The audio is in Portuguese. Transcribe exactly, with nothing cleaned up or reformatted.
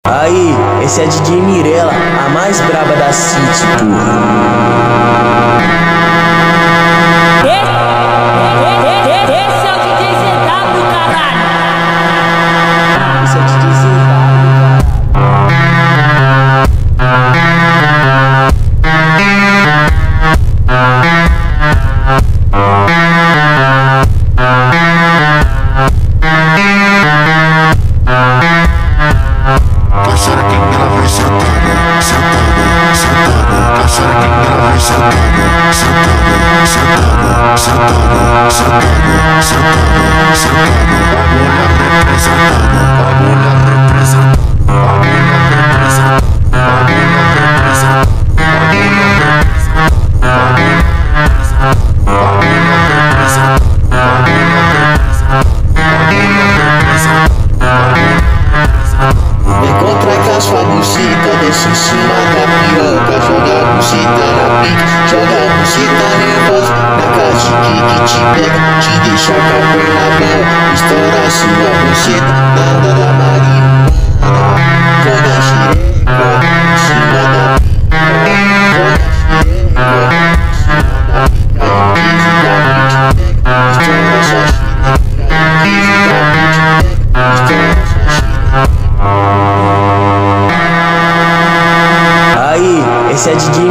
Aí, esse é D J Mirella, a mais braba da City, porra. Esse é o D J Z W, caralho. Esse é o D J Z Desce em cima da piroca, joga a buceta na pique, joga a buceta nervosa, na casa que te pega, te deixa com a perna bela, estoura sua buceta, nada da marihuana, joga a xereca em cima da pica, joga a xereca em cima da pica, e o queijo da pique pega, estoura sua xereca, e o queijo da pique pega, estoura sua xereca. Aí, esse é D J